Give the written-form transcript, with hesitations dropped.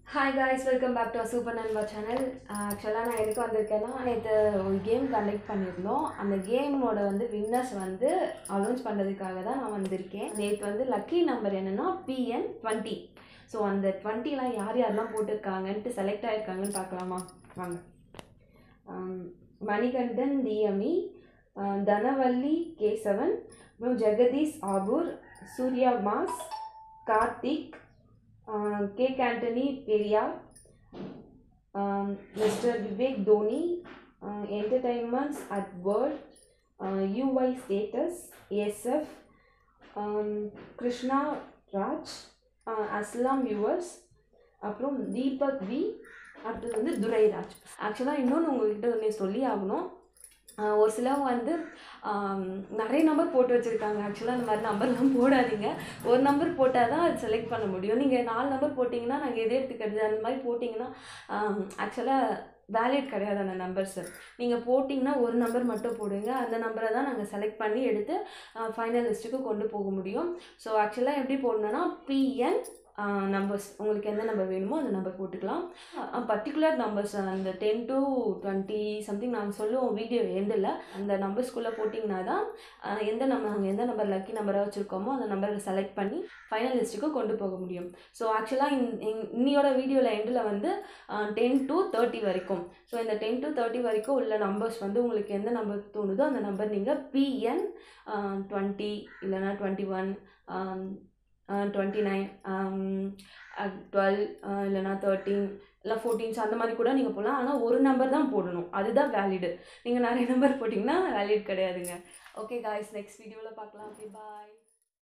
Hi guys, welcome back to our Super Nalva channel. Actually நான் எதுக்கு வந்திருக்கேன்னா நேற்று ஒரு கேம் கண்டக்ட் பண்ணியிருந்தோம். அந்த கேமோட வின்னர்ஸ் அனௌன்ஸ் பண்ணுறதுக்காக தான் நான் வந்திருக்கேன். நேற்று லக்கி நம்பர் என்னென்னா PN20. ஸோ அந்த 20லாம் யாரெல்லாம் போட்டிருக்காங்கன்ட்டு செலக்ட் ஆகிருக்காங்கன்னு பார்க்கலாமா வாங்க. மணிகண்டன் DME, தனவல்லி கேசவன், அப்புறம் ஜெகதீஷ் ஆபூர், சூர்யா மாஸ், Karthik, K. Anthony Peria, Mr. Vivek Dhoni, Entertainments at World, UI Status, ASF, Krishna Raj, Aslam Viewers, அப்புறம் தீபக் வி, அடுத்தது துரைராஜ். ஆக்சுவலாக இன்னொன்று உங்கள்கிட்ட ஒன்று சொல்லி ஆகணும். ஒரு சிலவங்க நிறைய நம்பர் போட்டு வச்சுருக்காங்க. ஆக்சுவலாக அந்த மாதிரி நம்பர்லாம் போடாதீங்க. ஒரு நம்பர் போட்டால் தான் அது செலக்ட் பண்ண முடியும். நீங்கள் 4 நம்பர் போட்டிங்கன்னா நாங்கள் எது எடுத்துக்கிறது அந்த மாதிரி போட்டிங்கன்னா ஆக்சுவலாக வேலிட் கிடையாது அந்த நம்பர்ஸு. நீங்கள் போட்டிங்கன்னா ஒரு நம்பர் மட்டும் போடுங்க. அந்த நம்பரை தான் நாங்கள் செலக்ட் பண்ணி எடுத்து ஃபைனல் லிஸ்ட்டுக்கு கொண்டு போக முடியும். ஸோ ஆக்சுவலாக எப்படி போடணுன்னா PN நம்பர்ஸ் உங்களுக்கு எந்த நம்பர் வேணுமோ அந்த நம்பர் போட்டுக்கலாம். பர்டிகுலர் நம்பர்ஸ் அந்த 10 to 20 சம்திங் நாங்கள் சொல்லுவோம் வீடியோ எண்டில். அந்த நம்பர்ஸ்குள்ளே போட்டிங்கன்னா தான் நாங்கள் எந்த நம்பர் லக்கி நம்பராக வச்சுருக்கோமோ அந்த நம்பரை செலக்ட் பண்ணி ஃபைனல் லிஸ்ட்டுக்கு கொண்டு போக முடியும். ஸோ ஆக்சுவலாக இன்னையோட வீடியோவில் எண்டில் 10 to 30 வரைக்கும். ஸோ இந்த 10 to 30 வரைக்கும் உள்ள நம்பர்ஸ் உங்களுக்கு எந்த நம்பர் தோணுதோ அந்த நம்பர் நீங்கள் PN 20 இல்லைனா 21, 29, 12 இல்லைனா 13 இல்லை 14 அந்த மாதிரி கூட நீங்கள் போகலாம். ஆனால் ஒரு நம்பர் தான் போடணும், அதுதான் வேலிடு. நீங்கள் நிறைய நம்பர் போட்டிங்கன்னா வேலிட் கிடையாதுங்க. ஓகே காய்ஸ், நெக்ஸ்ட் வீடியோவில் பார்க்கலாம். ஓகே பாய்.